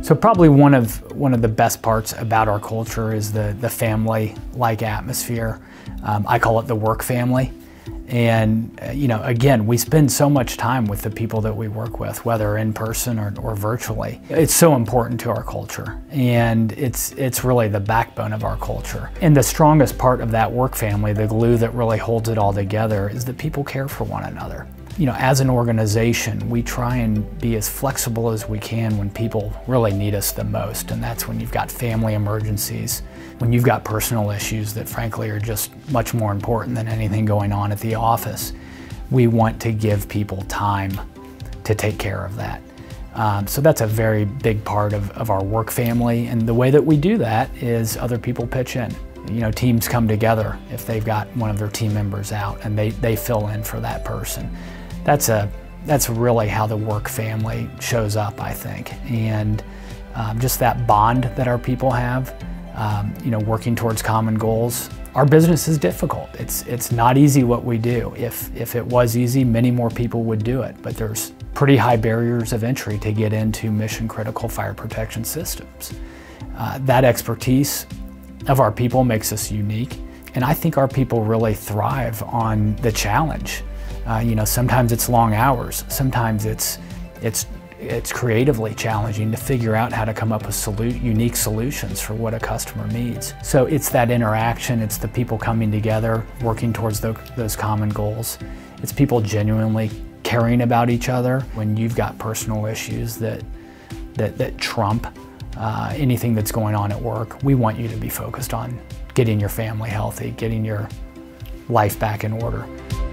So probably one of the best parts about our culture is the family-like atmosphere. I call it the work family. And again, we spend so much time with the people that we work with, whether in person or virtually. It's so important to our culture, and it's really the backbone of our culture. And the strongest part of that work family, the glue that really holds it all together, is that people care for one another. As an organization, we try and be as flexible as we can when people really need us the most, and that's when you've got family emergencies, when you've got personal issues that frankly are just much more important than anything going on at the office. We want to give people time to take care of that. So that's a very big part of our work family, and the way that we do that is other people pitch in. Teams come together if they've got one of their team members out, and they fill in for that person. That's really how the work family shows up, I think. And just that bond that our people have, working towards common goals. Our business is difficult. It's not easy what we do. If it was easy, many more people would do it, but there's pretty high barriers of entry to get into mission-critical fire protection systems. That expertise of our people makes us unique, and I think our people really thrive on the challenge. Sometimes it's long hours, sometimes it's creatively challenging to figure out how to come up with unique solutions for what a customer needs. So it's that interaction, it's the people coming together, working towards those common goals. It's people genuinely caring about each other. When you've got personal issues that trump anything that's going on at work, we want you to be focused on getting your family healthy, getting your life back in order.